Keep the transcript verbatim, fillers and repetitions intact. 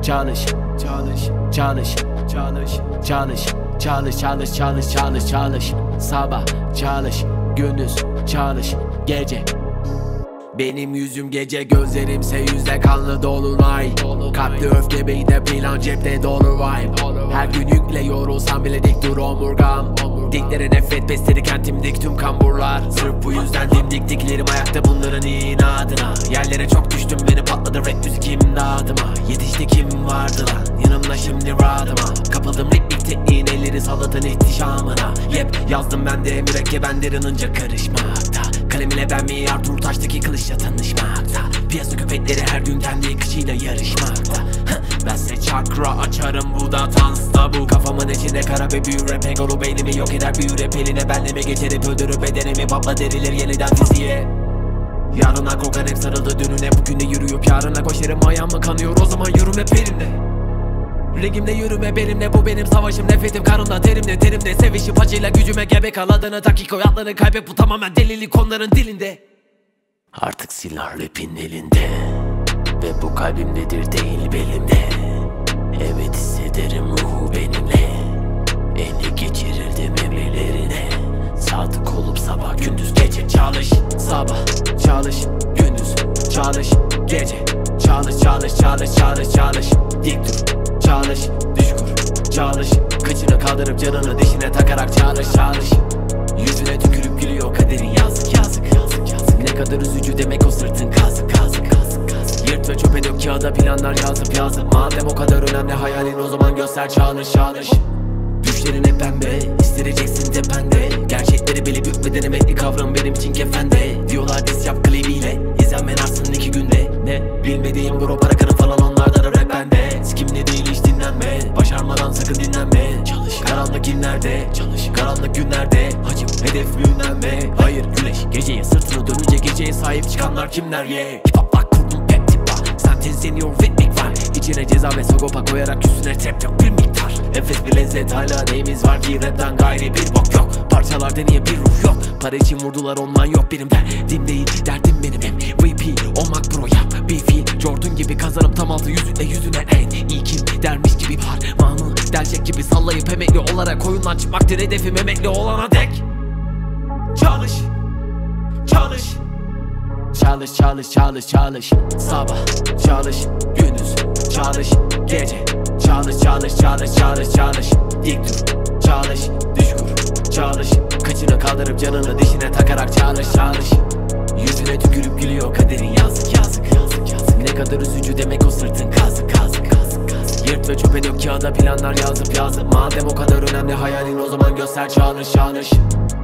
Çalış, çalış, çalış, çalış, çalış, çalış, çalış, çalış, çalış, çalış. Sabah çalış, gündüz çalış, gece. Benim yüzüm gece, gözlerimse yüzde kanlı dolunay. Kalpte öfke, beyinde plan, cepte dolu vibe. Her gün yükle yorulsam bile dik dur omurgam. Diklere nefret besleri kentimdik tüm kamburlar. Sırf bu yüzden dimdik diklerim ayakta bunların inadına. Yerlere çok düştüm, beni patladı rap müzik imdadıma. Yetişti kim vardı lan yanımda şimdi rahatıma. Kapıldım ritmik tekniğin elleri salatın ihtişamına. Yep yazdım ben de mürekkeben derinınca karışmakta. Kalem ile ben mi Arthur Taş'taki kılıçla tanışmakta. Piyasa köpekleri her gün kendi kışıyla yarışmakta. Bense çakra açarım, bu da dans tabu. Kafamın içinde kara ve büyür rap egolu beynimi yok eder büyür rap eline. Benleme geçirip öldürüp bedenimi patla derilir yeniden fiziğe. Yarına korkan hep sarıldı dününe, bugün de yürüyüp yarına koşarım. Ayağım mı kanıyor o zaman yürüme benimle. Ringimde yürüme benimle, bu benim savaşım. Nefetim karımda terimde terimde sevişip acıyla gücüme gebe kal. Adını dakika hayatlarını kaybet, bu tamamen delilik onların dilinde. Artık silah rapin elinde ve bu kalbimdedir değil belimde. Evet hissederim ruhu benimle. Eli geçirirdim emirlerine. Sadık olup sabah gündüz gece çalış. Sabah çalış, gündüz çalış, gece. Çalış çalış çalış çalış çalış. Dik dur, çalış, düş kur, çalış. Kıçını kaldırıp canını dişine takarak çalış çalış. Yüzüne tükürüp gülüyor kaderin, yazık yazık yazık yazık. Ne kadar üzücü demek o sırtın kazık kazık kazık kazık. Yırt ve çöpe dök kağıda planlar yazıp yazıp. Madem o kadar önemli hayalin, o zaman göster çalış çalış. Düşlerin hep pembe, istireceksin tepende. Gerçekleri bilip hükmeden emekli kavram benim için kefende. Diyorlar diss yap klibiyle, izlenmen artsın iki günde. Ne bilmediğim bro para kırın falan, onlardan rap bende. Sikimli değil hiç dinlenme, başarmadan sakın dinlenme. Çalış karanlık günlerde, çalış karanlık günlerde. Hacım hedef büyünlenme, hayır güneş geceye sırtını dönünce geceye sahip çıkanlar kimler ye? Yeah. Hip hop'la kurdum pep tipa, sentezleniyor ritmik var. İçine ceza ve sagopa koyarak üstüne trap yok bir miktar. Enfes bir lezzet, hala neyimiz var ki rapten gayri bir bok yok. Parçalarda niye bir ruh yok? Para için vurdular ondan yok benim derdim değil, derdim benim hem V P olmak bro yap bir fiil. Jordan gibi kazanım tam altı yüzüne yüzüne en iyi kim dermiş gibi parmağını delecek gibi sallayıp emekli olarak oyundan çıkmaktır hedefim, emekli olana dek. Çalış, çalış, çalış çalış çalış çalış. Sabah çalış, gündüz çalış, gece. Çalış çalış çalış çalış çalış. Dik dur, çalış, düş kur, çalış. Kıçını kaldırıp canını dişine takarak çalış çalış. Yüzüne tükürüp gülüyor kaderin, yazık yazık yazık yazık. Ne kadar üzücü demek o sırtın kazık kazık kazık kazık. Yırt ve çöpe dök kağıda planlar yazıp yazıp. Madem o kadar önemli hayalin, o zaman göster çalış çalış.